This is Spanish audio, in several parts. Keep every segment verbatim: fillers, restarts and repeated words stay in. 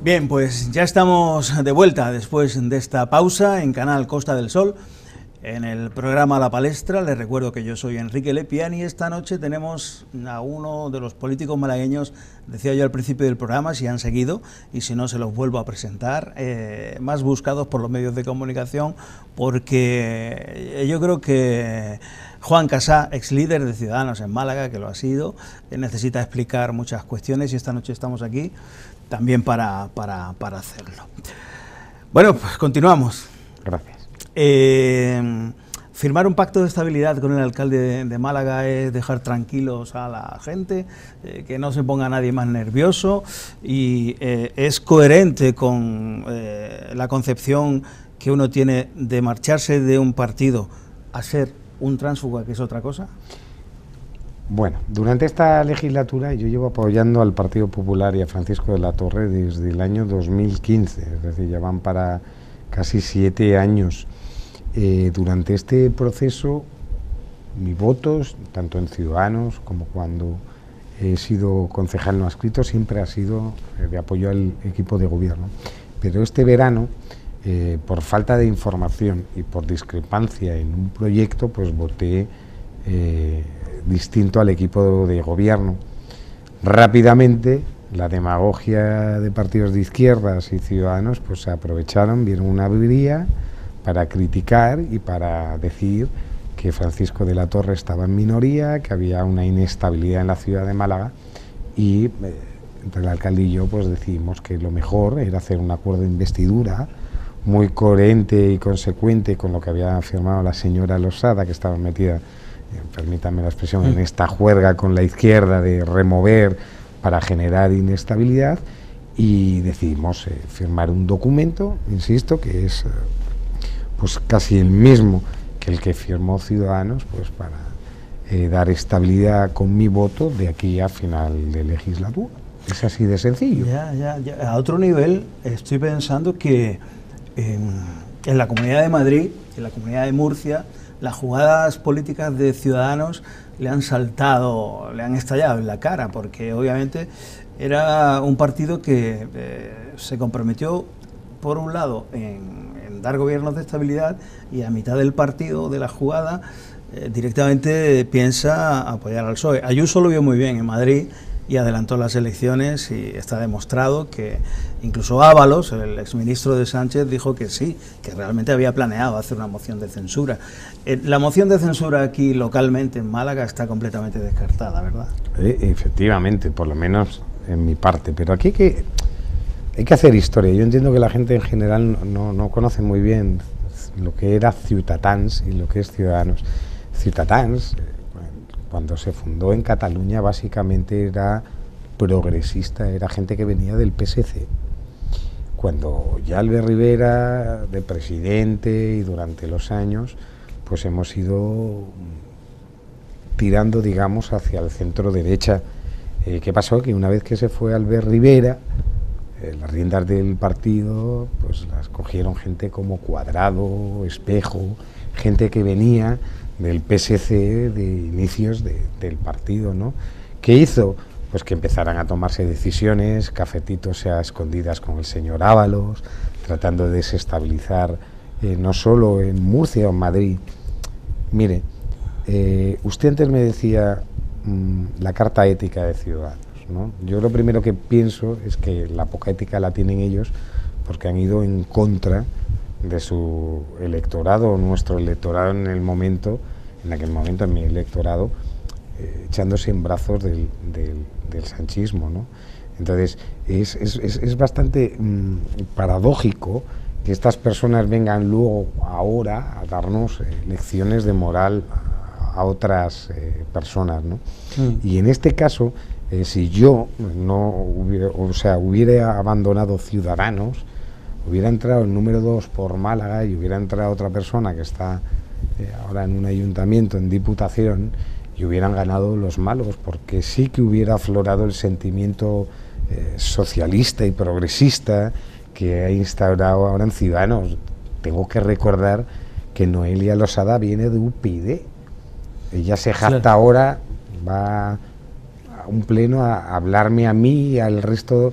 Bien, pues ya estamos de vuelta después de esta pausa en Canal Costa del Sol, en el programa La Palestra. Les recuerdo que yo soy Enrique Lepián y esta noche tenemos a uno de los políticos malagueños, decía yo al principio del programa, si han seguido, y si no se los vuelvo a presentar, eh, más buscados por los medios de comunicación, porque yo creo que Juan Casá, ex líder de Ciudadanos en Málaga, que lo ha sido, necesita explicar muchas cuestiones y esta noche estamos aquí también para, para, para hacerlo. Bueno, pues continuamos. Gracias. Eh, firmar un pacto de estabilidad con el alcalde de, de Málaga es dejar tranquilos a la gente, eh, que no se ponga nadie más nervioso, y eh, es coherente con eh, la concepción que uno tiene de marcharse de un partido a ser un tránsfuga, que es otra cosa. Bueno, durante esta legislatura yo llevo apoyando al Partido Popular y a Francisco de la Torre desde el año dos mil quince, es decir, ya van para casi siete años. Eh, durante este proceso, mi voto, tanto en Ciudadanos como cuando he sido concejal no adscrito, siempre ha sido eh, de apoyo al equipo de gobierno. Pero este verano, eh, por falta de información y por discrepancia en un proyecto, pues voté eh, distinto al equipo de gobierno. Rápidamente, la demagogia de partidos de izquierdas y Ciudadanos pues se aprovecharon, vieron una avería para criticar y para decir que Francisco de la Torre estaba en minoría, que había una inestabilidad en la ciudad de Málaga, y eh, entre el alcalde y yo pues decidimos que lo mejor era hacer un acuerdo de investidura muy coherente y consecuente con lo que había firmado la señora Losada, que estaba metida, eh, permítanme la expresión, en esta juerga con la izquierda de remover para generar inestabilidad, y decidimos eh, firmar un documento, insisto, que es eh, pues casi el mismo que el que firmó Ciudadanos, pues para eh, dar estabilidad con mi voto de aquí a final de legislatura. Es así de sencillo. Ya, ya, ya. A otro nivel, estoy pensando que en, en la Comunidad de Madrid, en la Comunidad de Murcia, las jugadas políticas de Ciudadanos le han saltado, le han estallado en la cara, porque obviamente era un partido que eh, se comprometió, por un lado, en, en dar gobiernos de estabilidad, y a mitad del partido, de la jugada, eh, directamente piensa apoyar al P S O E. Ayuso lo vio muy bien en Madrid y adelantó las elecciones, y está demostrado que incluso Ábalos, el exministro de Sánchez, dijo que sí, que realmente había planeado hacer una moción de censura. Eh, la moción de censura aquí localmente en Málaga está completamente descartada, ¿verdad? Eh, efectivamente, por lo menos en mi parte, pero aquí hay que, hay que hacer historia. Yo entiendo que la gente en general no, no conoce muy bien lo que era Ciutatans y lo que es Ciudadanos. Ciutatans, cuando se fundó en Cataluña, básicamente era progresista, era gente que venía del P S C. Cuando ya Albert Rivera, de presidente, y durante los años, pues hemos ido tirando, digamos, hacia el centro derecha. Eh, ¿Qué pasó? Que una vez que se fue Albert Rivera, eh, las riendas del partido pues las cogieron gente como Cuadrado, Espejo, gente que venía del P S C de inicios de, del partido, ¿no? ¿Qué hizo? Pues que empezaran a tomarse decisiones, cafetitos a escondidas con el señor Ábalos, tratando de desestabilizar eh, no solo en Murcia o en Madrid. Mire, eh, usted antes me decía mmm, la carta ética de Ciudadanos, ¿no? Yo lo primero que pienso es que la poca ética la tienen ellos porque han ido en contra de su electorado, nuestro electorado en el momento, en aquel momento en mi electorado, eh, echándose en brazos del, del, del sanchismo, ¿no? Entonces es, es, es, es bastante mmm, paradójico que estas personas vengan luego ahora a darnos eh, lecciones de moral a, a otras eh, personas, ¿no? Mm. Y en este caso, eh, si yo no hubiera, o sea, hubiera abandonado Ciudadanos, hubiera entrado el número dos por Málaga y hubiera entrado otra persona que está eh, ahora en un ayuntamiento, en Diputación, y hubieran ganado los malos, porque sí que hubiera aflorado el sentimiento eh, socialista y progresista que ha instaurado ahora en Ciudadanos. Tengo que recordar que Noelia Losada viene de U P yD. Ella se jacta claro. Ahora, va a un pleno a hablarme a mí y al resto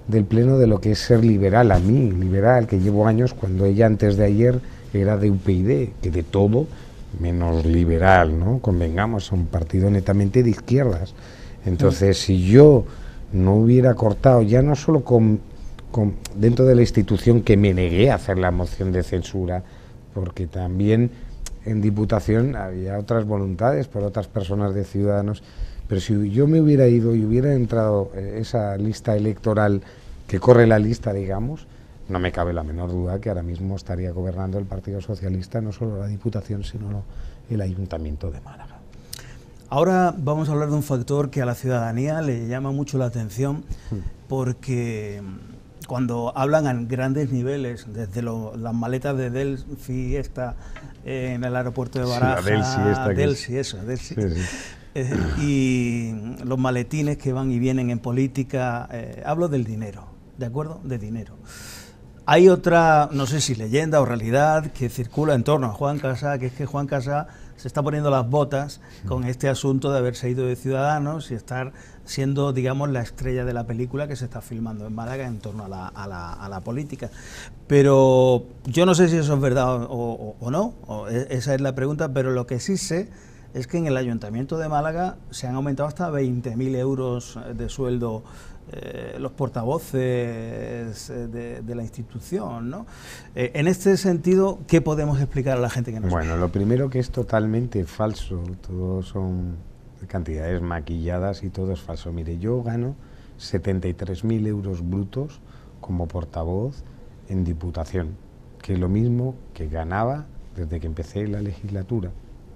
del Pleno de lo que es ser liberal, a mí, liberal, que llevo años, cuando ella antes de ayer era de U P YD, que de todo menos liberal, ¿no? Convengamos, un partido netamente de izquierdas. Entonces, si yo no hubiera cortado, ya no solo con, con dentro de la institución, que me negué a hacer la moción de censura, porque también en Diputación había otras voluntades por otras personas de Ciudadanos, pero si yo me hubiera ido y hubiera entrado esa lista electoral que corre la lista, digamos, no me cabe la menor duda que ahora mismo estaría gobernando el Partido Socialista, no solo la Diputación, sino el Ayuntamiento de Málaga. Ahora vamos a hablar de un factor que a la ciudadanía le llama mucho la atención, porque cuando hablan a grandes niveles, desde lo, las maletas de Delphi, esta eh, en el aeropuerto de Baraja, sí, Delphi, esta Delphi, eso, Delphi, sí, sí. Eh, y los maletines que van y vienen en política, eh, hablo del dinero, ¿de acuerdo? De dinero. Hay otra, no sé si leyenda o realidad, que circula en torno a Juan Casá, que es que Juan Casá se está poniendo las botas con este asunto de haberse ido de Ciudadanos y estar siendo, digamos, la estrella de la película que se está filmando en Málaga en torno a la, a la, a la política. Pero yo no sé si eso es verdad o, o, o no, o esa es la pregunta, pero lo que sí sé es que en el Ayuntamiento de Málaga se han aumentado hasta veinte mil euros de sueldo eh, los portavoces de, de la institución, ¿no? Eh, en este sentido, ¿qué podemos explicar a la gente que nos Bueno, lo primero, que es totalmente falso, todo son cantidades maquilladas y todo es falso. Mire, yo gano setenta y tres mil euros brutos como portavoz en Diputación, que es lo mismo que ganaba desde que empecé la legislatura.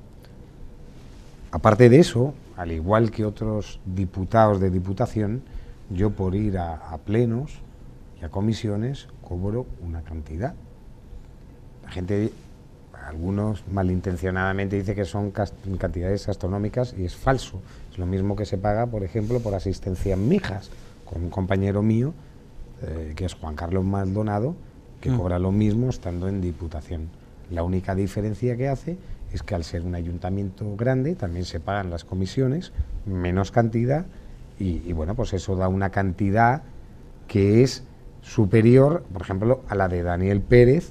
Aparte de eso, al igual que otros diputados de Diputación, yo por ir a, a plenos y a comisiones cobro una cantidad. La gente, algunos malintencionadamente, dice que son cantidades astronómicas y es falso. Es lo mismo que se paga, por ejemplo, por asistencia en Mijas, con un compañero mío, eh, que es Juan Carlos Maldonado, que mm. cobra lo mismo estando en Diputación. La única diferencia que hace es que al ser un ayuntamiento grande también se pagan las comisiones, menos cantidad, y, y bueno, pues eso da una cantidad que es superior, por ejemplo, a la de Daniel Pérez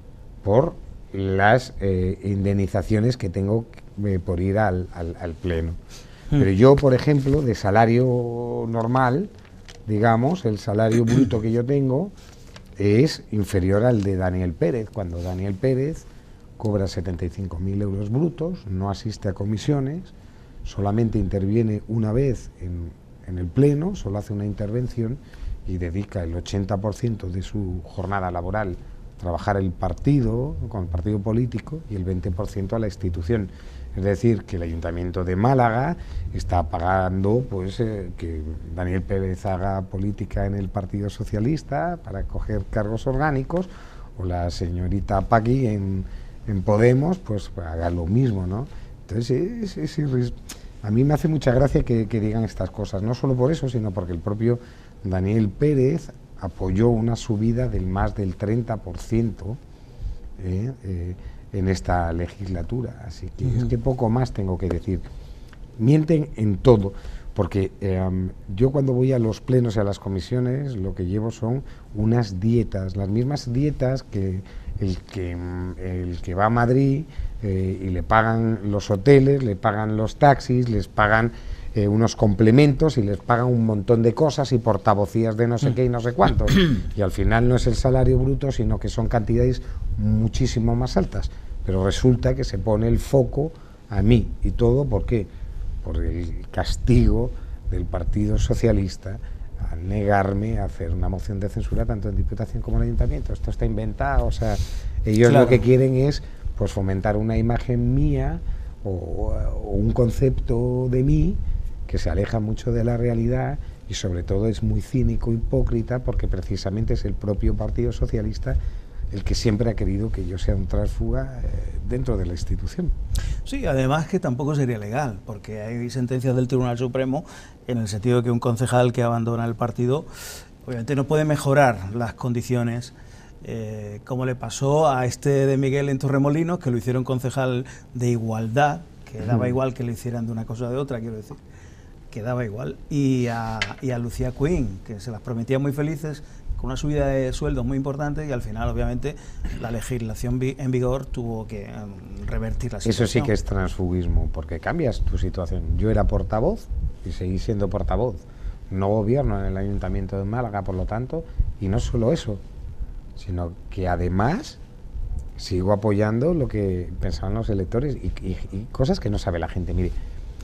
por las eh, indemnizaciones que tengo eh, por ir al, al, al pleno. Mm. Pero yo, por ejemplo, de salario normal, digamos, el salario bruto que yo tengo es inferior al de Daniel Pérez, cuando Daniel Pérez cobra setenta y cinco mil euros brutos, no asiste a comisiones, solamente interviene una vez en, en el pleno, solo hace una intervención y dedica el ochenta por ciento de su jornada laboral a trabajar el partido, con el partido político, y el veinte por ciento a la institución. Es decir, que el Ayuntamiento de Málaga está pagando pues eh, que Daniel Pérez haga política en el Partido Socialista para coger cargos orgánicos, o la señorita Paqui en en Podemos, pues haga lo mismo, ¿no? Entonces, es, es, a mí me hace mucha gracia que, que digan estas cosas, no solo por eso, sino porque el propio Daniel Pérez apoyó una subida del más del treinta por ciento eh, eh, en esta legislatura, así que uh-huh. es que poco más tengo que decir. Mienten en todo, porque eh, yo cuando voy a los plenos y a las comisiones lo que llevo son unas dietas, las mismas dietas que el que, el que va a Madrid eh, y le pagan los hoteles, le pagan los taxis, les pagan eh, unos complementos y les pagan un montón de cosas y portavocías de no sé qué y no sé cuántos. Y al final no es el salario bruto, sino que son cantidades muchísimo más altas. Pero resulta que se pone el foco a mí y todo, ¿por qué? Por el castigo del Partido Socialista a negarme a hacer una moción de censura tanto en Diputación como en Ayuntamiento. Esto está inventado, o sea, ellos claro. lo que quieren es pues fomentar una imagen mía o, o un concepto de mí que se aleja mucho de la realidad y sobre todo es muy cínico, hipócrita, porque precisamente es el propio Partido Socialista el que siempre ha querido que yo sea un tránsfuga eh, dentro de la institución. Sí, además que tampoco sería legal, porque hay sentencias del Tribunal Supremo en el sentido de que un concejal que abandona el partido obviamente no puede mejorar las condiciones, eh, como le pasó a este de Miguel en Torremolinos, que lo hicieron concejal de igualdad, que daba igual que le hicieran de una cosa o de otra, quiero decir, que daba igual, y a, y a Lucía Quinn, que se las prometía muy felices, con una subida de sueldos muy importante, y al final, obviamente, la legislación vi en vigor tuvo que um, revertir la situación. Eso sí que es transfugismo, porque cambias tu situación. Yo era portavoz y seguí siendo portavoz. No gobierno en el Ayuntamiento de Málaga, por lo tanto, y no solo eso, sino que además sigo apoyando lo que pensaban los electores y, y, y cosas que no sabe la gente. Mire,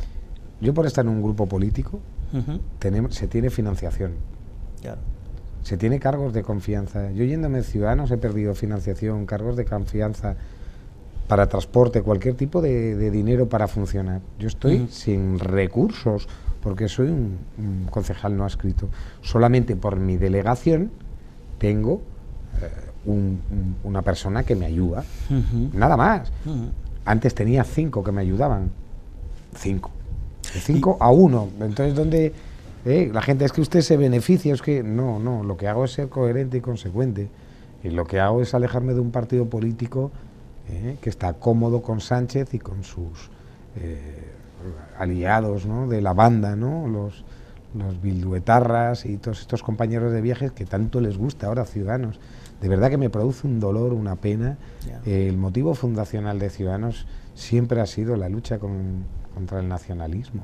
yo por estar en un grupo político, uh-huh. tenemos, se tiene financiación, claro. se tiene cargos de confianza. Yo yéndome de Ciudadanos he perdido financiación, cargos de confianza para transporte, cualquier tipo de, de dinero para funcionar. Yo estoy uh-huh. sin recursos porque soy un, un concejal no adscrito. Solamente por mi delegación tengo eh, un, un, una persona que me ayuda, uh-huh. nada más. Uh-huh. Antes tenía cinco que me ayudaban, cinco. De cinco a uno. Entonces, ¿dónde eh, la gente es que usted se beneficia? Es que no, no, lo que hago es ser coherente y consecuente. Y lo que hago es alejarme de un partido político eh, que está cómodo con Sánchez y con sus eh, aliados, ¿no?, de la banda, ¿no?, los, los bilduetarras y todos estos compañeros de viajes que tanto les gusta ahora a Ciudadanos. De verdad que me produce un dolor, una pena. Yeah. Eh, el motivo fundacional de Ciudadanos siempre ha sido la lucha con, contra el nacionalismo.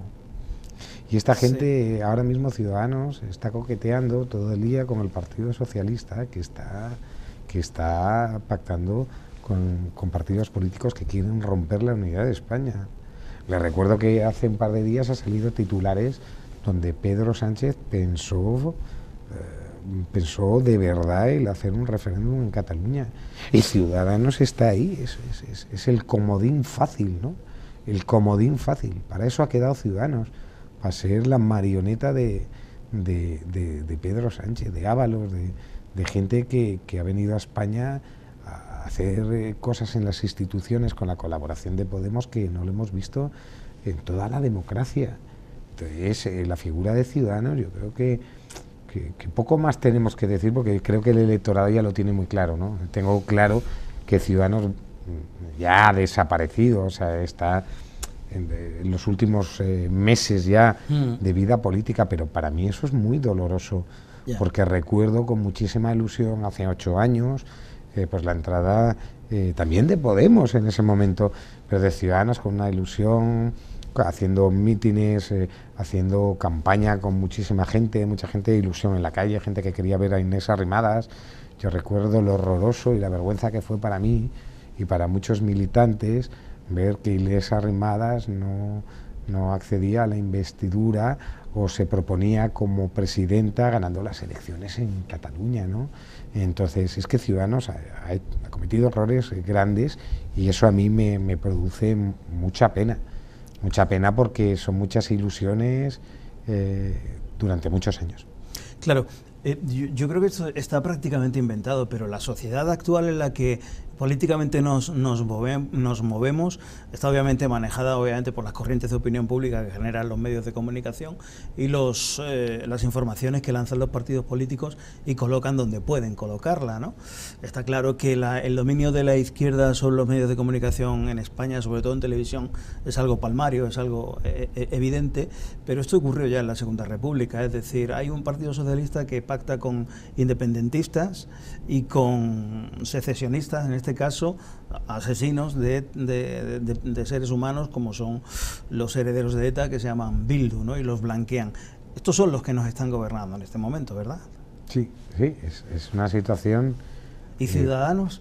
Y esta gente, sí. ahora mismo Ciudadanos, está coqueteando todo el día con el Partido Socialista, que está, que está pactando con, con partidos políticos que quieren romper la unidad de España. Les recuerdo que hace un par de días ha salido titulares donde Pedro Sánchez pensó... Eh, pensó de verdad el hacer un referéndum en Cataluña, y Ciudadanos está ahí, es, es, es, es el comodín fácil, ¿no? El comodín fácil, para eso ha quedado Ciudadanos, para ser la marioneta de, de, de, de Pedro Sánchez, de Ábalos, de, de gente que, que ha venido a España a hacer eh, cosas en las instituciones con la colaboración de Podemos que no lo hemos visto en toda la democracia. Entonces, eh, la figura de Ciudadanos, yo creo que Que, que poco más tenemos que decir, porque creo que el electorado ya lo tiene muy claro, ¿no? Tengo claro que Ciudadanos ya ha desaparecido, o sea, está en, en los últimos eh, meses ya mm. de vida política, pero para mí eso es muy doloroso, yeah. porque recuerdo con muchísima ilusión hace ocho años, eh, pues la entrada eh, también de Podemos en ese momento, pero de Ciudadanos con una ilusión, haciendo mítines, eh, haciendo campaña con muchísima gente, mucha gente de ilusión en la calle, gente que quería ver a Inés Arrimadas. Yo recuerdo lo horroroso y la vergüenza que fue para mí y para muchos militantes ver que Inés Arrimadas no, no accedía a la investidura o se proponía como presidenta ganando las elecciones en Cataluña, ¿no? Entonces, es que Ciudadanos ha, ha cometido errores grandes y eso a mí me, me produce mucha pena. Mucha pena porque son muchas ilusiones eh, durante muchos años. Claro, eh, yo, yo creo que esto está prácticamente inventado, pero la sociedad actual en la que políticamente nos, nos, move, nos movemos está obviamente manejada obviamente por las corrientes de opinión pública que generan los medios de comunicación y los, eh, las informaciones que lanzan los partidos políticos y colocan donde pueden colocarla, ¿no? Está claro que la, el dominio de la izquierda sobre los medios de comunicación en España, sobre todo en televisión, es algo palmario, es algo eh, evidente, pero esto ocurrió ya en la Segunda República, es decir, hay un partido socialista que pacta con independentistas y con secesionistas, en este caso asesinos de, de, de, de seres humanos como son los herederos de ETA, que se llaman Bildu, ¿no?, y los blanquean. Estos son los que nos están gobernando en este momento, ¿verdad? Sí, sí, es, es una situación... ¿Y Ciudadanos?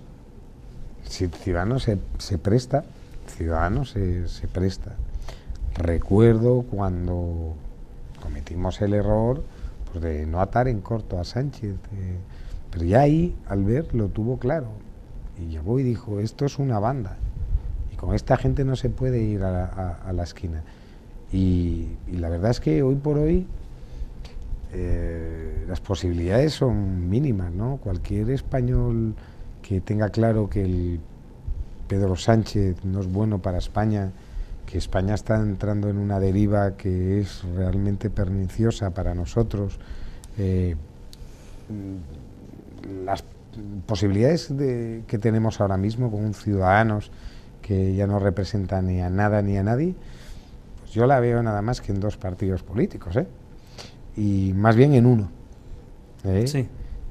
Eh, si Ciudadanos se, se presta, Ciudadanos se, se presta. Recuerdo cuando cometimos el error pues, de no atar en corto a Sánchez, eh, pero ya ahí, al ver, lo tuvo claro. Y llegó y dijo, esto es una banda, y con esta gente no se puede ir a la, a, a la esquina. Y, y la verdad es que hoy por hoy eh, las posibilidades son mínimas, ¿no? Cualquier español que tenga claro que el Pedro Sánchez no es bueno para España, que España está entrando en una deriva que es realmente perniciosa para nosotros, eh, las posibilidades de, que tenemos ahora mismo con un Ciudadanos que ya no representa ni a nada ni a nadie, pues yo la veo nada más que en dos partidos políticos, ¿eh? Y más bien en uno. ¿eh? Sí.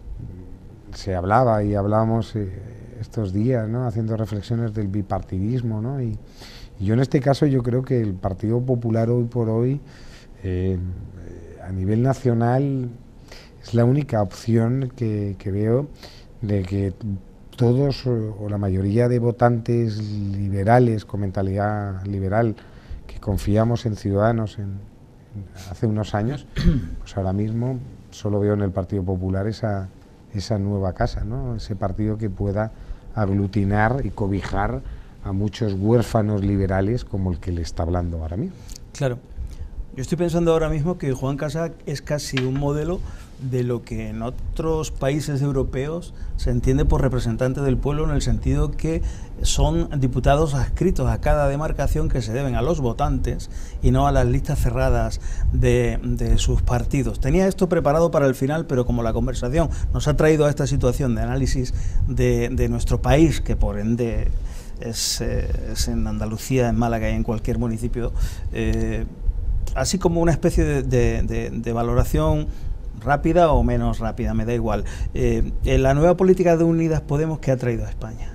Se hablaba y hablábamos eh, estos días, ¿no? Haciendo reflexiones del bipartidismo, ¿no? Y, y yo en este caso yo creo que el Partido Popular hoy por hoy, eh, a nivel nacional, es la única opción que, que veo de que todos o la mayoría de votantes liberales con mentalidad liberal que confiamos en Ciudadanos en, en hace unos años, pues ahora mismo solo veo en el Partido Popular esa, esa nueva casa, ¿no? Ese partido que pueda aglutinar y cobijar a muchos huérfanos liberales como el que le está hablando ahora mismo. Claro. Yo estoy pensando ahora mismo que Juan Casas es casi un modelo de lo que en otros países europeos se entiende por representantes del pueblo, en el sentido que son diputados adscritos a cada demarcación que se deben a los votantes y no a las listas cerradas de, de sus partidos. Tenía esto preparado para el final, pero como la conversación nos ha traído a esta situación de análisis de, de nuestro país, que por ende es, eh, es en Andalucía, en Málaga y en cualquier municipio, eh, así como una especie de, de, de, de valoración rápida o menos rápida, me da igual. Eh, en la nueva política de Unidas Podemos, ¿qué ha traído a España?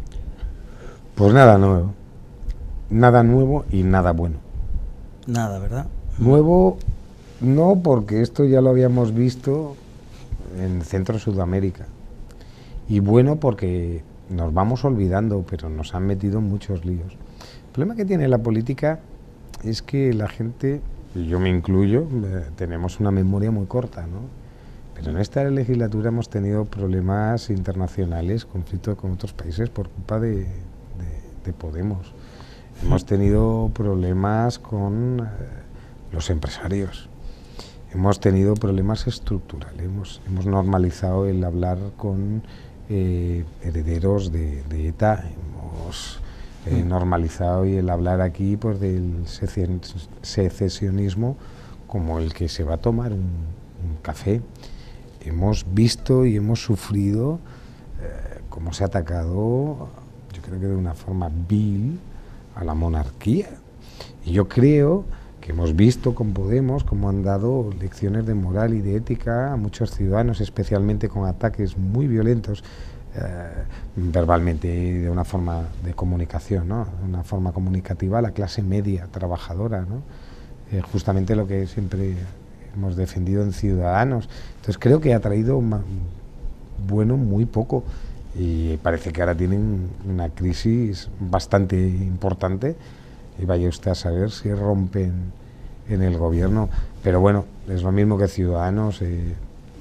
Pues nada nuevo. Nada nuevo y nada bueno. Nada, ¿verdad? Nuevo no, porque esto ya lo habíamos visto en Centro Sudamérica. Y bueno, porque nos vamos olvidando, pero nos han metido en muchos líos. El problema que tiene la política es que la gente, y yo me incluyo, eh, tenemos una memoria muy corta, ¿no? Pero en esta legislatura hemos tenido problemas internacionales, conflictos con otros países por culpa de, de, de Podemos. Hemos tenido problemas con eh, los empresarios. Hemos tenido problemas estructurales. Hemos, hemos normalizado el hablar con eh, herederos de, de ETA. Hemos Eh, normalizado y el hablar aquí pues del secesionismo como el que se va a tomar un, un café. Hemos visto y hemos sufrido eh, cómo se ha atacado, yo creo que de una forma vil, a la monarquía. Y yo creo que hemos visto con Podemos cómo han dado lecciones de moral y de ética a muchos ciudadanos, especialmente con ataques muy violentos, Eh, verbalmente y de una forma de comunicación, ¿no? De una forma comunicativa a la clase media trabajadora, ¿no? Eh, justamente lo que siempre hemos defendido en Ciudadanos. Entonces creo que ha traído bueno muy poco y parece que ahora tienen una crisis bastante importante y vaya usted a saber si rompen en el gobierno, pero bueno, es lo mismo que Ciudadanos. eh,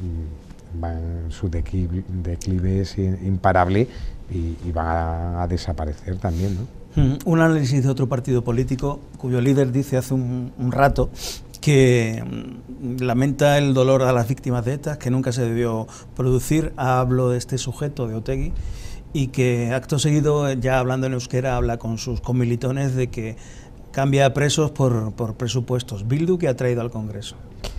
van su declive, declive es imparable y, y van a, a desaparecer también, ¿no? Un análisis de otro partido político cuyo líder dice hace un, un rato que lamenta el dolor a las víctimas de ETA, que nunca se debió producir. Hablo de este sujeto, de Otegi, y que acto seguido, ya hablando en euskera, habla con sus comilitones de que cambia a presos por, por presupuestos. Bildu, que ha traído al Congreso.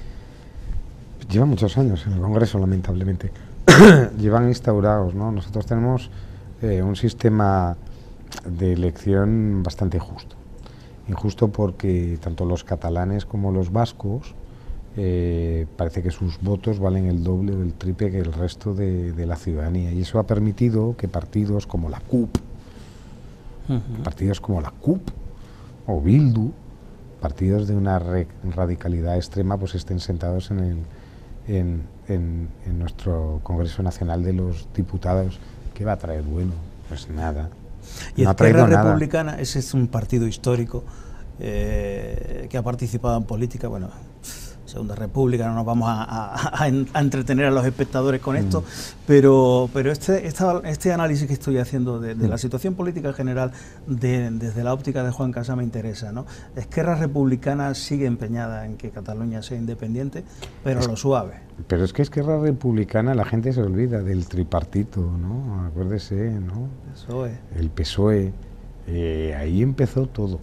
Llevan muchos años en el Congreso, lamentablemente. Llevan instaurados, ¿no? Nosotros tenemos eh, un sistema de elección bastante justo. Injusto porque tanto los catalanes como los vascos eh, parece que sus votos valen el doble o el triple que el resto de, de la ciudadanía. Y eso ha permitido que partidos como la C U P, uh-huh. partidos como la C U P o Bildu, partidos de una re radicalidad extrema, pues estén sentados en el En, en, en nuestro Congreso Nacional de los Diputados. ¿Qué va a traer bueno? Pues nada. Y no Esquerra Republicana, nada. Ese es un partido histórico eh, que ha participado en política, bueno, Segunda República, no nos vamos a, a, a entretener a los espectadores con esto, mm. pero, pero este, esta, este análisis que estoy haciendo de, de mm. la situación política general de, desde la óptica de Juan Casas me interesa, ¿no? Esquerra Republicana sigue empeñada en que Cataluña sea independiente, pero es, lo suave. Pero es que Esquerra Republicana, la gente se olvida del tripartito, ¿no? Acuérdese, ¿no? P S O E. El P S O E, eh, ahí empezó todo.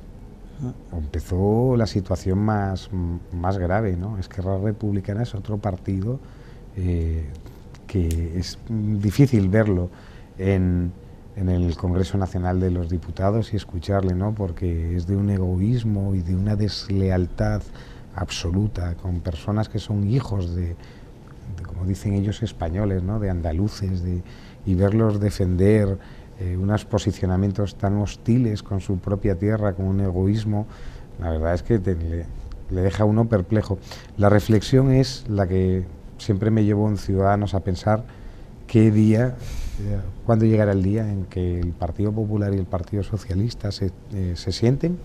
Empezó la situación más, más grave, ¿no? Esquerra Republicana es otro partido eh, que es difícil verlo en, en el Congreso Nacional de los Diputados y escucharle, ¿no? Porque es de un egoísmo y de una deslealtad absoluta con personas que son hijos de, de como dicen ellos, españoles, ¿no? De andaluces, de, y verlos defender eh, unos posicionamientos tan hostiles con su propia tierra, con un egoísmo, la verdad es que te, le, le deja a uno perplejo. La reflexión es la que siempre me llevó en Ciudadanos a pensar qué día, eh, cuándo llegará el día en que el Partido Popular y el Partido Socialista se, eh, se sienten,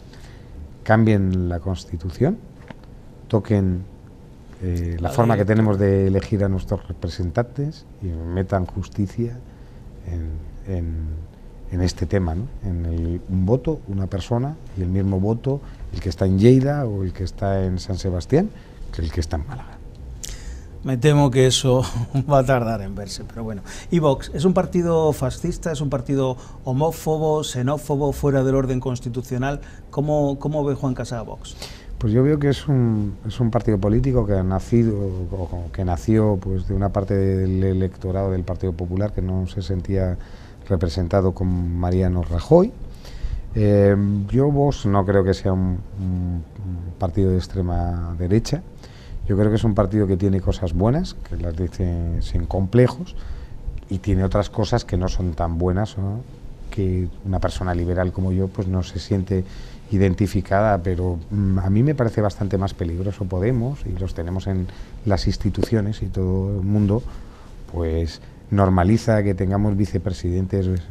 cambien la Constitución, toquen eh, la forma que tenemos de elegir a nuestros representantes y metan justicia en, en, en este tema, ¿no? En el, un voto, una persona, y el mismo voto el que está en Lleida o el que está en San Sebastián que el que está en Málaga. Me temo que eso va a tardar en verse, pero bueno. ¿Y Vox es un partido fascista, es un partido homófobo, xenófobo, fuera del orden constitucional? ¿Cómo, cómo ve Juan Casado Vox? Pues yo veo que es un, es un partido político que ha nacido, o que nació pues de una parte del electorado del Partido Popular que no se sentía representado con Mariano Rajoy. Eh, yo Vox no creo que sea un, un partido de extrema derecha. Yo creo que es un partido que tiene cosas buenas, que las dice sin complejos, y tiene otras cosas que no son tan buenas, ¿no? Que una persona liberal como yo pues no se siente identificada, pero mm, a mí me parece bastante más peligroso Podemos, y los tenemos en las instituciones, y todo el mundo pues normaliza que tengamos vicepresidentes eh,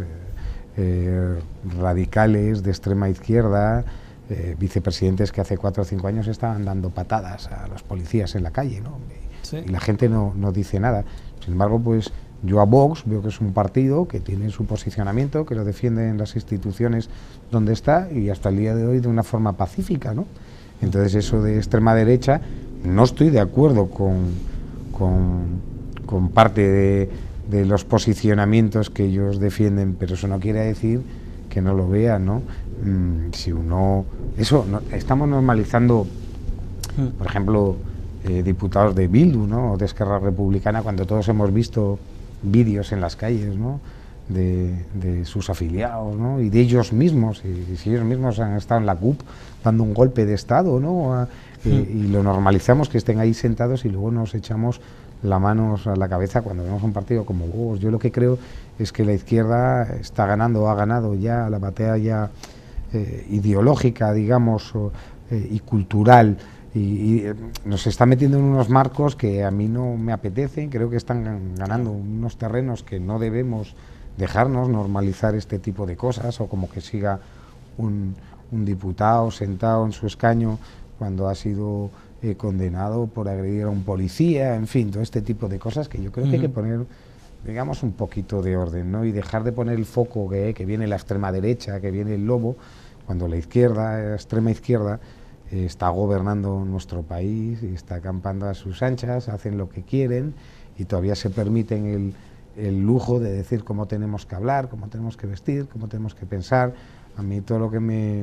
eh, radicales de extrema izquierda, Eh, vicepresidentes que hace cuatro o cinco años estaban dando patadas a los policías en la calle, ¿no? Y, sí. y la gente no, no dice nada. Sin embargo, pues yo a Vox veo que es un partido que tiene su posicionamiento, que lo defiende en las instituciones donde está, y hasta el día de hoy de una forma pacífica, ¿no? Entonces eso de extrema derecha, no estoy de acuerdo con, con, con parte de, de los posicionamientos que ellos defienden, pero eso no quiere decir que no lo vean, ¿no? Mm, si uno... Eso, no, estamos normalizando, por ejemplo, eh, diputados de Bildu, ¿no? O de Esquerra Republicana, cuando todos hemos visto vídeos en las calles, ¿no? De, de sus afiliados, ¿no? Y de ellos mismos, y, y si ellos mismos han estado en la C U P dando un golpe de Estado, ¿no? A, eh, y lo normalizamos que estén ahí sentados y luego nos echamos la mano a la cabeza cuando vemos un partido como Vox. Yo lo que creo es que la izquierda está ganando, o ha ganado ya la batalla eh, ideológica, digamos, o, eh, y cultural, y, y eh, nos está metiendo en unos marcos que a mí no me apetecen. Creo que están ganando unos terrenos que no debemos dejarnos normalizar este tipo de cosas, o como que siga un, un diputado sentado en su escaño cuando ha sido eh, condenado por agredir a un policía, en fin, todo este tipo de cosas que yo creo uh-huh. que hay que poner, digamos, un poquito de orden, ¿no? Y dejar de poner el foco que, que viene la extrema derecha, que viene el lobo, cuando la izquierda, la extrema izquierda, eh, está gobernando nuestro país y está acampando a sus anchas, hacen lo que quieren y todavía se permiten el, el lujo de decir cómo tenemos que hablar, cómo tenemos que vestir, cómo tenemos que pensar. A mí todo lo que me...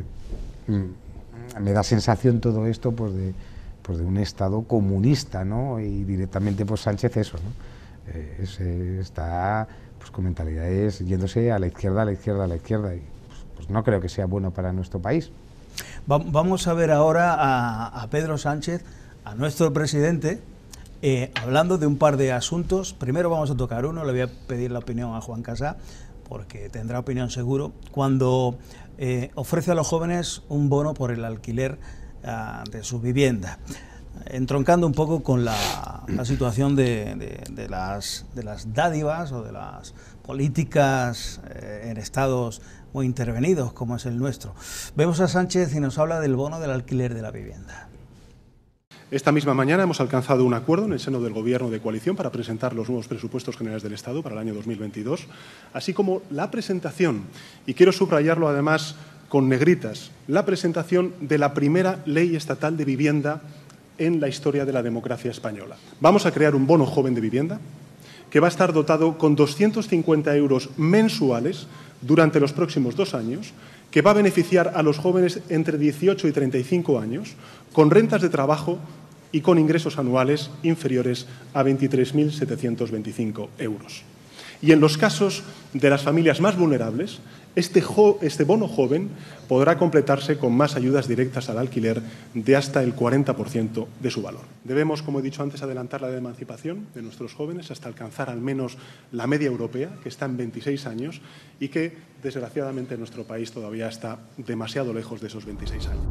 me da sensación todo esto pues de, pues de un Estado comunista, ¿no? Y directamente pues Sánchez eso, ¿no? Eh, es, eh, está pues con mentalidades yéndose a la izquierda, a la izquierda, a la izquierda, y pues, pues no creo que sea bueno para nuestro país. Va, vamos a ver ahora a, a Pedro Sánchez, a nuestro presidente, eh, hablando de un par de asuntos. Primero vamos a tocar uno, le voy a pedir la opinión a Juan Casado, porque tendrá opinión seguro, cuando eh, ofrece a los jóvenes un bono por el alquiler uh, de su vivienda, entroncando un poco con la, la situación de, de, de, las, de las dádivas o de las políticas eh, en estados muy intervenidos como es el nuestro. Vemos a Sánchez y nos habla del bono del alquiler de la vivienda. Esta misma mañana hemos alcanzado un acuerdo en el seno del Gobierno de coalición para presentar los nuevos presupuestos generales del Estado para el año dos mil veintidós, así como la presentación, y quiero subrayarlo además con negritas, la presentación de la primera ley estatal de vivienda en la historia de la democracia española. Vamos a crear un bono joven de vivienda que va a estar dotado con doscientos cincuenta euros mensuales durante los próximos dos años, que va a beneficiar a los jóvenes entre dieciocho y treinta y cinco años con rentas de trabajo y con ingresos anuales inferiores a veintitrés mil setecientos veinticinco euros. Y en los casos de las familias más vulnerables, este, jo, este bono joven podrá completarse con más ayudas directas al alquiler de hasta el cuarenta por ciento de su valor. Debemos, como he dicho antes, adelantar la emancipación de nuestros jóvenes hasta alcanzar al menos la media europea, que está en veintiséis años y que, desgraciadamente, en nuestro país todavía está demasiado lejos de esos veintiséis años.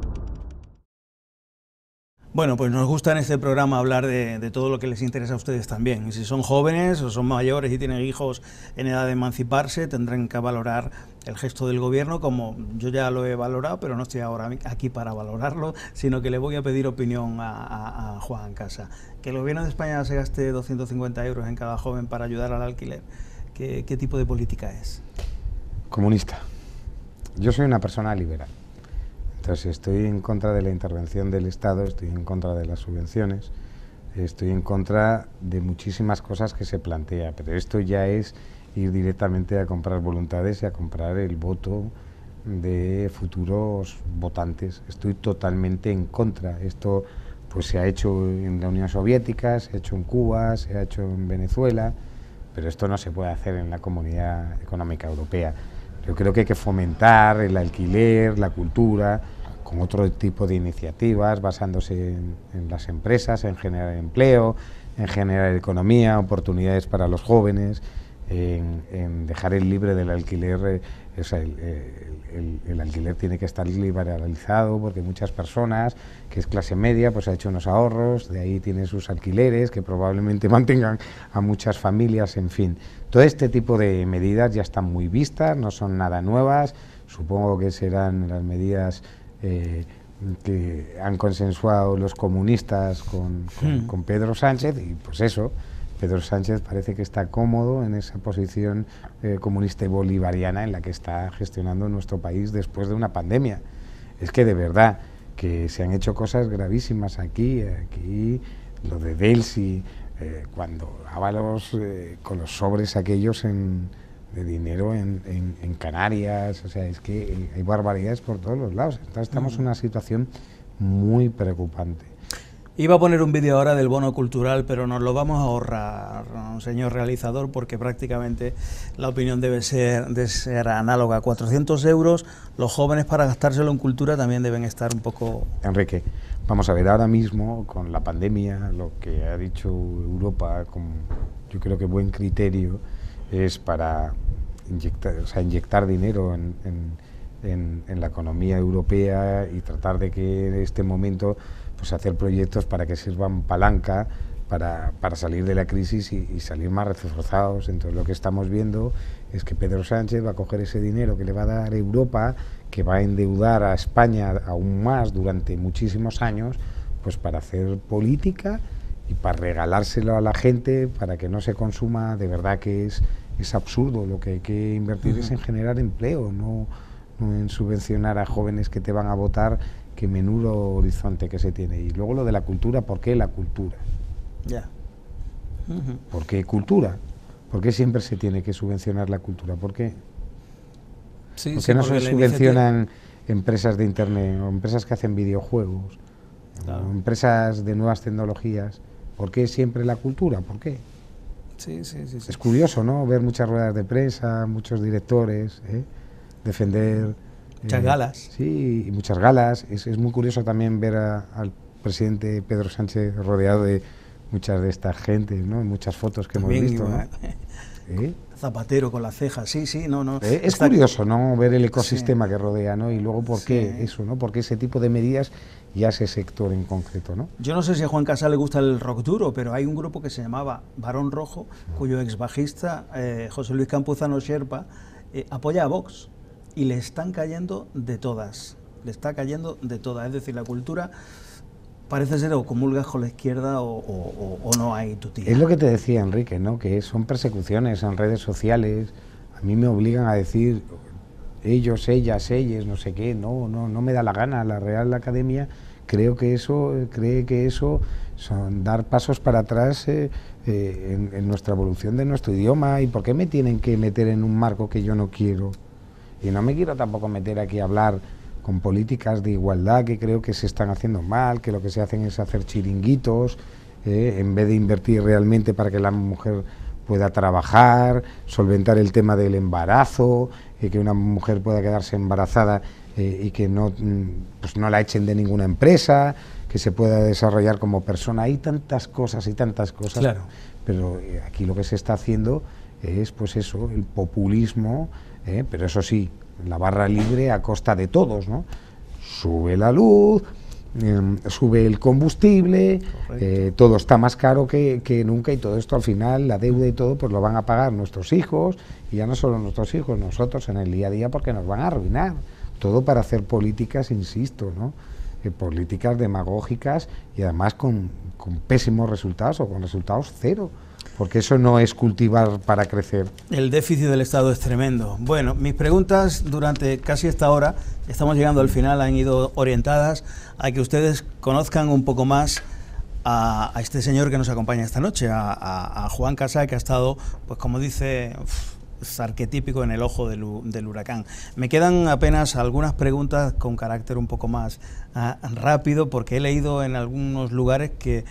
Bueno, pues nos gusta en este programa hablar de, de todo lo que les interesa a ustedes también. Y si son jóvenes o son mayores y tienen hijos en edad de emanciparse, tendrán que valorar el gesto del gobierno, como yo ya lo he valorado, pero no estoy ahora aquí para valorarlo, sino que le voy a pedir opinión a, a, a Juan Casa. Que el gobierno de España se gaste doscientos cincuenta euros en cada joven para ayudar al alquiler, ¿qué, qué tipo de política es? Comunista. Yo soy una persona liberal. Entonces estoy en contra de la intervención del Estado, estoy en contra de las subvenciones, estoy en contra de muchísimas cosas que se plantea, pero esto ya es ir directamente a comprar voluntades y a comprar el voto de futuros votantes. Estoy totalmente en contra. Esto pues se ha hecho en la Unión Soviética, se ha hecho en Cuba, se ha hecho en Venezuela, pero esto no se puede hacer en la Comunidad Económica Europea. Yo creo que hay que fomentar el alquiler, la cultura, con otro tipo de iniciativas, basándose en, en las empresas, en generar empleo, en generar economía, oportunidades para los jóvenes, en, en dejar el libre del alquiler. Eh, o sea, el, el, el, el alquiler tiene que estar liberalizado porque muchas personas, que es clase media, pues ha hecho unos ahorros, de ahí tiene sus alquileres que probablemente mantengan a muchas familias, en fin. Todo este tipo de medidas ya están muy vistas, no son nada nuevas, supongo que serán las medidas eh, que han consensuado los comunistas con, con, hmm. con Pedro Sánchez, y pues eso, Pedro Sánchez parece que está cómodo en esa posición eh, comunista y bolivariana en la que está gestionando nuestro país después de una pandemia. Es que de verdad que se han hecho cosas gravísimas aquí, aquí lo de Delsi, eh, cuando Ábalos eh, con los sobres aquellos en, de dinero en, en, en Canarias, o sea, es que hay barbaridades por todos los lados. Entonces estamos en una situación muy preocupante. Iba a poner un vídeo ahora del bono cultural, pero nos lo vamos a ahorrar, señor realizador, porque prácticamente la opinión debe ser, debe ser análoga. cuatrocientos euros, los jóvenes para gastárselo en cultura también deben estar un poco... Enrique, vamos a ver, ahora mismo con la pandemia, lo que ha dicho Europa, con yo creo que buen criterio, es para inyectar, o sea, inyectar dinero en, en, en, en la economía europea y tratar de que en este momento pues hacer proyectos para que sirvan palanca para, para salir de la crisis y, y salir más reforzados. Entonces lo que estamos viendo es que Pedro Sánchez va a coger ese dinero que le va a dar Europa, que va a endeudar a España aún más durante muchísimos años, pues para hacer política y para regalárselo a la gente, para que no se consuma. De verdad que es, es absurdo. Lo que hay que invertir uh-huh. es en generar empleo, no, no en subvencionar a jóvenes que te van a votar. Qué menudo horizonte que se tiene. Y luego lo de la cultura, ¿por qué la cultura? Ya. Uh-huh. ¿Por qué cultura? ¿Por qué siempre se tiene que subvencionar la cultura? ¿Por qué? Sí, ¿Por qué sí, no se subvencionan iniciativa... empresas de internet o empresas que hacen videojuegos, claro, o empresas de nuevas tecnologías? ¿Por qué siempre la cultura? ¿Por qué? Sí, sí, sí, sí. Es curioso, ¿no? Ver muchas ruedas de prensa, muchos directores, ¿eh? defender... Muchas eh, galas. Sí, y muchas galas. Es, es muy curioso también ver a, al presidente Pedro Sánchez rodeado de muchas de estas gentes, ¿no? Muchas fotos que también hemos visto, ¿no? ¿Eh? Zapatero con las cejas, sí, sí, no, no. Eh, es curioso, ¿no? Ver el ecosistema sí. que rodea, ¿no? Y luego, ¿por sí. qué eso, no? ¿Por qué ese tipo de medidas y a ese sector en concreto, ¿no? Yo no sé si a Juan Casal le gusta el rock duro, pero hay un grupo que se llamaba Barón Rojo, cuyo ex bajista, eh, José Luis Campuzano Sherpa, eh, apoya a Vox. Y le están cayendo de todas, le está cayendo de todas, es decir, la cultura parece ser o comulgas con la izquierda o, o, o no hay tu tía. Es lo que te decía Enrique, ¿no? Que son persecuciones en redes sociales, a mí me obligan a decir ellos, ellas, ellas, no sé qué, no, no, no me da la gana. La Real Academia creo que eso, cree que eso son dar pasos para atrás eh, eh, en, en nuestra evolución de nuestro idioma. ¿Y por qué me tienen que meter en un marco que yo no quiero? Y no me quiero tampoco meter aquí a hablar con políticas de igualdad que creo que se están haciendo mal, que lo que se hacen es hacer chiringuitos, eh, en vez de invertir realmente para que la mujer pueda trabajar, solventar el tema del embarazo, eh, que una mujer pueda quedarse embarazada eh, y que no, pues no la echen de ninguna empresa, que se pueda desarrollar como persona. Hay tantas cosas y tantas cosas, claro. Pero eh, aquí lo que se está haciendo es pues eso, el populismo, eh, pero eso sí, la barra libre a costa de todos, ¿no? Sube la luz, eh, sube el combustible, eh, todo está más caro que, que nunca, y todo esto al final, la deuda y todo, pues lo van a pagar nuestros hijos, y ya no solo nuestros hijos, nosotros en el día a día, porque nos van a arruinar. Todo para hacer políticas, insisto, ¿no? Eh, políticas demagógicas y además con, con pésimos resultados o con resultados cero. Porque eso no es cultivar para crecer. El déficit del Estado es tremendo. Bueno, mis preguntas durante casi esta hora, estamos llegando al final, han ido orientadas a que ustedes conozcan un poco más a, a este señor que nos acompaña esta noche, a, a, a Juan Casá, que ha estado, pues como dice, uf, es arquetípico en el ojo del, del huracán. Me quedan apenas algunas preguntas con carácter un poco más uh, rápido, porque he leído en algunos lugares que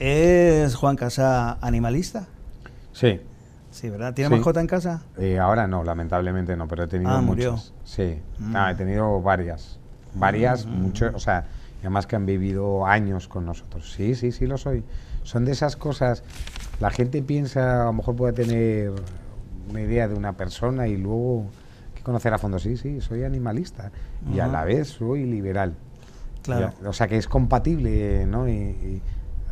¿es Juan Casá animalista? Sí. Sí, ¿verdad? ¿Tiene sí. mascota en casa? Eh, ahora no, lamentablemente no, pero he tenido ah, muchas. Murió. Sí, Mm. no, he tenido varias. Varias, Mm. muchos, o sea, y además que han vivido años con nosotros. Sí, sí, sí lo soy. Son de esas cosas, la gente piensa, a lo mejor puede tener una idea de una persona y luego hay que conocer a fondo. Sí, sí, soy animalista y uh-huh. a la vez soy liberal. Claro. Ya, o sea que es compatible, ¿no? Y, y,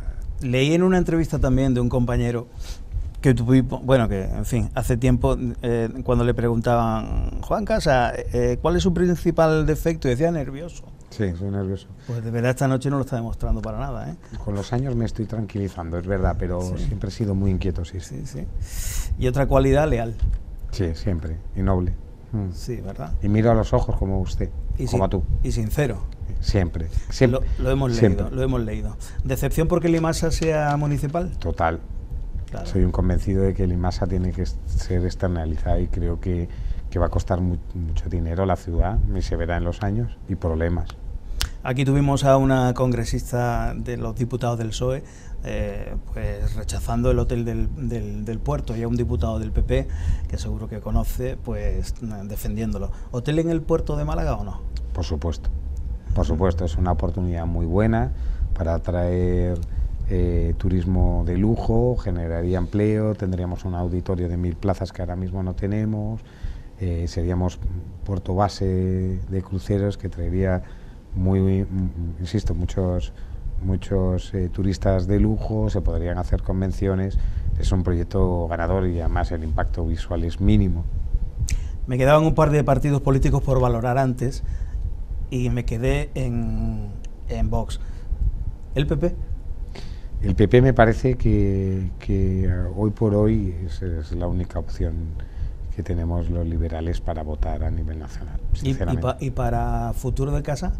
leí en una entrevista también de un compañero que tuvimos, bueno, que en fin, hace tiempo, eh, cuando le preguntaban, Juan Casá, eh, ¿cuál es su principal defecto? Y decía nervioso. Sí, soy nervioso. Pues de verdad esta noche no lo está demostrando para nada, ¿eh? Con los años me estoy tranquilizando, es verdad, pero sí. siempre he sido muy inquieto, sí, sí. Sí, sí. Y otra cualidad, leal. Sí, siempre, y noble. Mm. Sí, ¿verdad? Y miro a los ojos como usted, y como sin, tú. Y sincero. Siempre, siempre. Lo, lo hemos siempre. leído, lo hemos leído. ¿Decepción porque Limasa sea municipal? Total. Claro. Soy un convencido de que Limasa tiene que ser externalizada y creo que, que va a costar mu mucho dinero a la ciudad, y se verá en los años, y problemas. Aquí tuvimos a una congresista de los diputados del P S O E eh, pues rechazando el hotel del, del, del puerto, y a un diputado del P P, que seguro que conoce, pues defendiéndolo. ¿Hotel en el puerto de Málaga o no? Por supuesto, por supuesto, es una oportunidad muy buena para atraer eh, turismo de lujo, generaría empleo, tendríamos un auditorio de mil plazas que ahora mismo no tenemos, eh, seríamos puerto base de cruceros que traería muy, insisto, muchos muchos eh, turistas de lujo, se podrían hacer convenciones, es un proyecto ganador y además el impacto visual es mínimo. Me quedaban un par de partidos políticos por valorar antes y me quedé en, en Vox. ¿El P P? El P P me parece que, que hoy por hoy es, es la única opción que tenemos los liberales para votar a nivel nacional, sinceramente. ¿Y, y, pa, y para futuro de casa?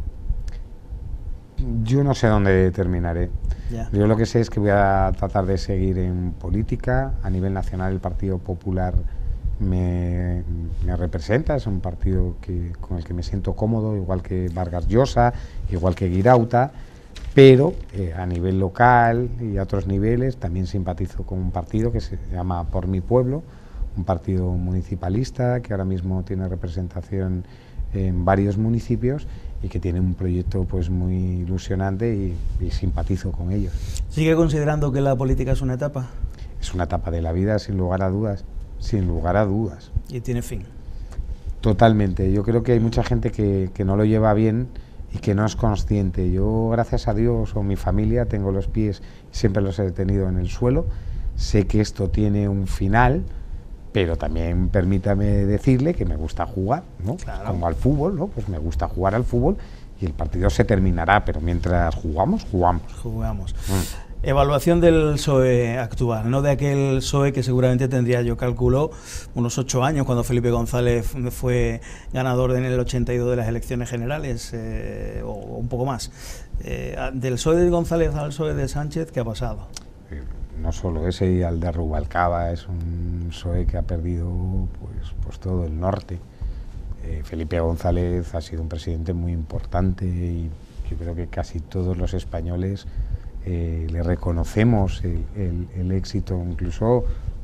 Yo no sé dónde terminaré. Ya. Yo lo que sé es que voy a tratar de seguir en política. A nivel nacional el Partido Popular me, me representa, es un partido que, con el que me siento cómodo, igual que Vargas Llosa, igual que Guirauta, pero eh, a nivel local y a otros niveles también simpatizo con un partido que se llama Por Mi Pueblo, un partido municipalista que ahora mismo tiene representación en varios municipios y que tiene un proyecto pues muy ilusionante y, y simpatizo con ellos. ¿Sigue considerando que la política es una etapa? Es una etapa de la vida, sin lugar a dudas, sin lugar a dudas. ¿Y tiene fin? Totalmente. Yo creo que hay mucha gente que, que no lo lleva bien y que no es consciente. Yo, gracias a Dios o mi familia, tengo los pies, siempre los he tenido en el suelo. Sé que esto tiene un final, pero también permítame decirle que me gusta jugar, ¿no? Claro. Como al fútbol, ¿no? Pues me gusta jugar al fútbol y el partido se terminará, pero mientras jugamos, jugamos. Jugamos. Mm. Evaluación del P S O E actual, no de aquel P S O E que seguramente tendría, yo calculo, unos ocho años cuando Felipe González fue ganador en el ochenta y dos de las elecciones generales, eh, o un poco más. Eh, del P S O E de González al P S O E de Sánchez, ¿qué ha pasado? No solo ese, y al de Rubalcaba, es un P S O E que ha perdido pues, pues todo el norte. Eh, Felipe González ha sido un presidente muy importante y yo creo que casi todos los españoles eh, le reconocemos el, el, el éxito, incluso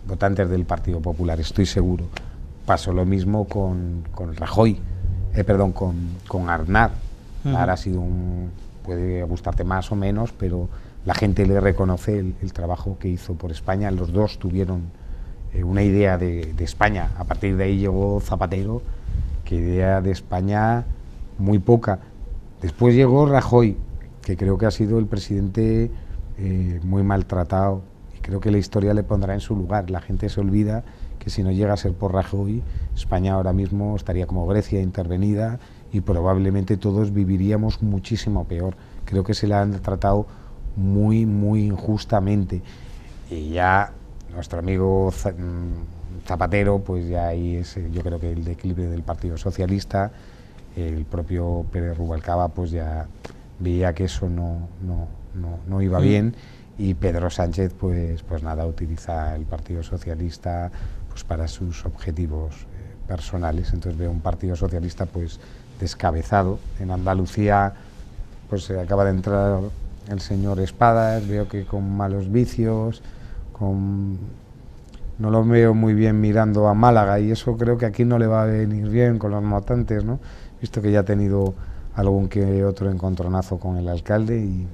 votantes del Partido Popular, estoy seguro. Pasó lo mismo con, con Rajoy, eh, perdón, con, con Aznar. Uh-huh. Aznar ha sido un, puede gustarte más o menos, pero la gente le reconoce el, el trabajo que hizo por España. Los dos tuvieron eh, una idea de, de España. A partir de ahí llegó Zapatero, que idea de España muy poca. Después llegó Rajoy, que creo que ha sido el presidente eh, muy maltratado, y creo que la historia le pondrá en su lugar. La gente se olvida que si no llega a ser por Rajoy, España ahora mismo estaría como Grecia, intervenida, y probablemente todos viviríamos muchísimo peor. Creo que se la han tratado muy, muy injustamente. Y ya nuestro amigo Zapatero, pues ya ahí es, yo creo que el declive del Partido Socialista. El propio Pérez Rubalcaba pues ya veía que eso no, no, no, no iba bien, y Pedro Sánchez pues, pues nada, utiliza el Partido Socialista pues para sus objetivos eh, personales. Entonces veo un Partido Socialista pues descabezado. En Andalucía pues acaba de entrar el señor Espadas, veo que con malos vicios, con... no lo veo muy bien mirando a Málaga, y eso creo que aquí no le va a venir bien con los votantes, ¿no? Visto que ya ha tenido algún que otro encontronazo con el alcalde, y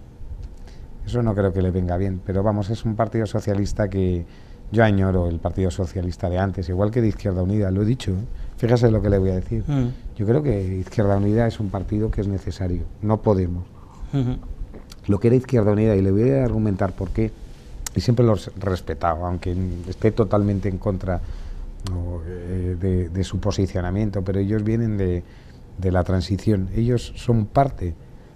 eso no creo que le venga bien. Pero vamos, es un Partido Socialista que yo añoro, el Partido Socialista de antes, igual que de Izquierda Unida, lo he dicho, ¿eh? Fíjese lo que le voy a decir. Mm. Yo creo que Izquierda Unida es un partido que es necesario, no Podemos. Uh-huh. Lo que era Izquierda Unida, y le voy a argumentar por qué, y siempre los he respetado, aunque esté totalmente en contra no, eh, de, de su posicionamiento, pero ellos vienen de, de la transición, ellos son parte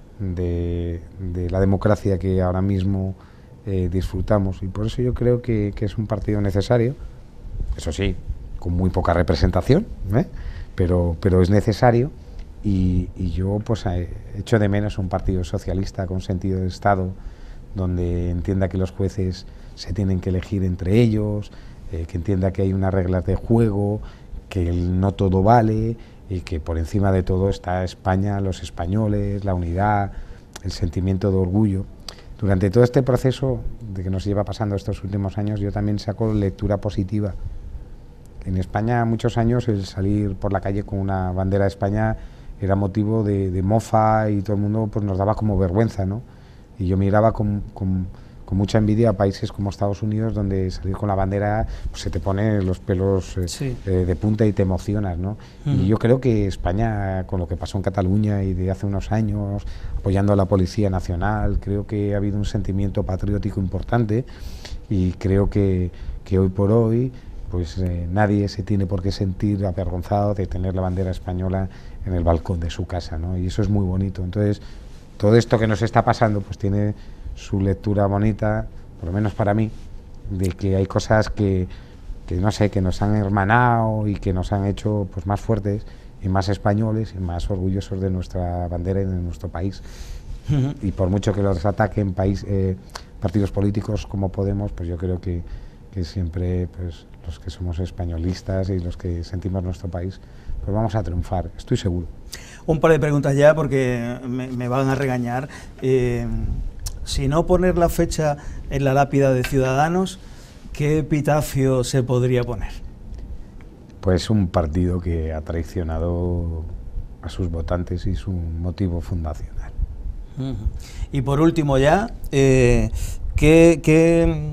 de, de la democracia que ahora mismo eh, disfrutamos, y por eso yo creo que, que es un partido necesario, eso sí, con muy poca representación, ¿eh? pero, pero es necesario, y, y yo pues echo de menos un partido socialista con sentido de Estado, donde entienda que los jueces se tienen que elegir entre ellos, eh, que entienda que hay unas reglas de juego, que el no todo vale, y que por encima de todo está España, los españoles, la unidad, el sentimiento de orgullo. Durante todo este proceso de que nos lleva pasando estos últimos años, yo también saco lectura positiva. En España, muchos años, el salir por la calle con una bandera de España era motivo de, de mofa, y todo el mundo pues, nos daba como vergüenza, ¿no? Y yo miraba con, con, con mucha envidia a países como Estados Unidos, donde salir con la bandera pues, se te pone los pelos eh, sí. eh, de punta y te emocionas, ¿no? Mm. Y yo creo que España, con lo que pasó en Cataluña y de hace unos años, apoyando a la Policía Nacional, creo que ha habido un sentimiento patriótico importante, y creo que, que hoy por hoy pues eh, nadie se tiene por qué sentir avergonzado de tener la bandera española en el balcón de su casa, ¿no? Y eso es muy bonito. Entonces, todo esto que nos está pasando pues tiene su lectura bonita, por lo menos para mí, de que hay cosas que, que no sé, que nos han hermanado y que nos han hecho pues más fuertes y más españoles y más orgullosos de nuestra bandera y de nuestro país. Uh-huh. Y por mucho que los ataquen país, eh, partidos políticos como Podemos, pues yo creo que, que siempre pues los que somos españolistas y los que sentimos nuestro país, pues vamos a triunfar, estoy seguro. Un par de preguntas ya, porque me, me van a regañar. Eh, si no poner la fecha en la lápida de Ciudadanos, ¿qué epitafio se podría poner? Pues un partido que ha traicionado a sus votantes y su motivo fundacional. Uh-huh. Y por último ya, eh, ¿qué, qué,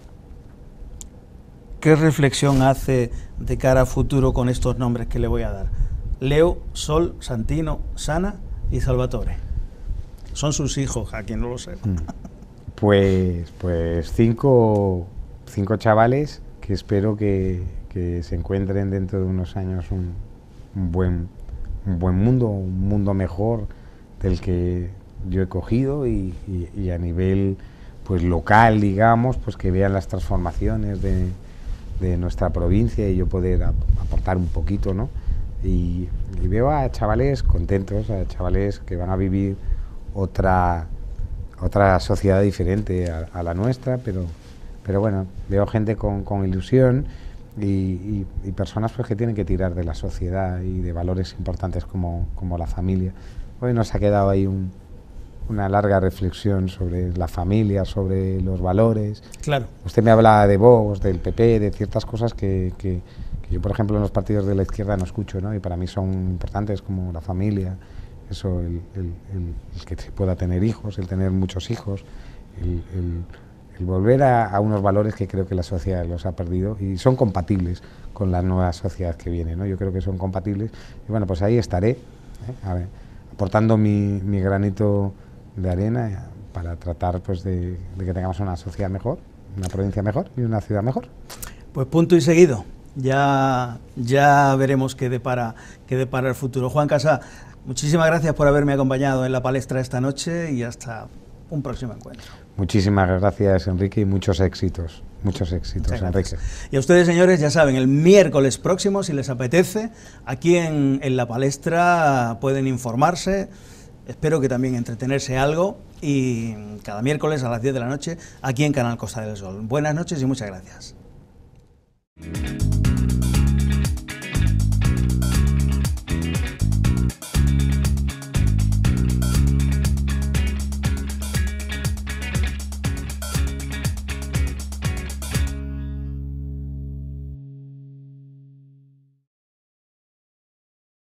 ¿qué reflexión hace de cara a futuro con estos nombres que le voy a dar? Leo, Sol, Santino, Sana y Salvatore. Son sus hijos, a quien no lo sepa. Pues, pues cinco, cinco chavales que espero que, que se encuentren dentro de unos años un, un, buen, un buen mundo, un mundo mejor del que yo he cogido, y, y, y a nivel pues local, digamos, pues que vean las transformaciones de, de nuestra provincia y yo poder ap aportar un poquito, ¿no? Y, y veo a chavales contentos, a chavales que van a vivir otra, otra sociedad diferente a, a la nuestra, pero, pero bueno, veo gente con, con ilusión y, y, y personas pues, que tienen que tirar de la sociedad y de valores importantes como, como la familia. Hoy nos ha quedado ahí un, una larga reflexión sobre la familia, sobre los valores. Claro. Usted me habla de Vox, del P P, de ciertas cosas que, que, que yo, por ejemplo, en los partidos de la izquierda no escucho, ¿no? Y para mí son importantes, como la familia, eso, el, el, el, el que se pueda tener hijos, el tener muchos hijos, el, el, el volver a, a unos valores que creo que la sociedad los ha perdido y son compatibles con la nueva sociedad que viene, ¿no? Yo creo que son compatibles y bueno, pues ahí estaré, ¿eh? A ver, aportando mi, mi granito de arena para tratar pues de, de que tengamos una sociedad mejor, una provincia mejor y una ciudad mejor. Pues punto y seguido, ya, ya veremos qué depara, qué depara el futuro. Juan Casá, muchísimas gracias por haberme acompañado en la palestra esta noche y hasta un próximo encuentro. Muchísimas gracias, Enrique, y muchos éxitos, muchos éxitos, Enrique. Y a ustedes, señores, ya saben, el miércoles próximo, si les apetece, aquí en, en la palestra pueden informarse, espero que también entretenerse algo, y cada miércoles a las diez de la noche, aquí en Canal Costa del Sol. Buenas noches y muchas gracias.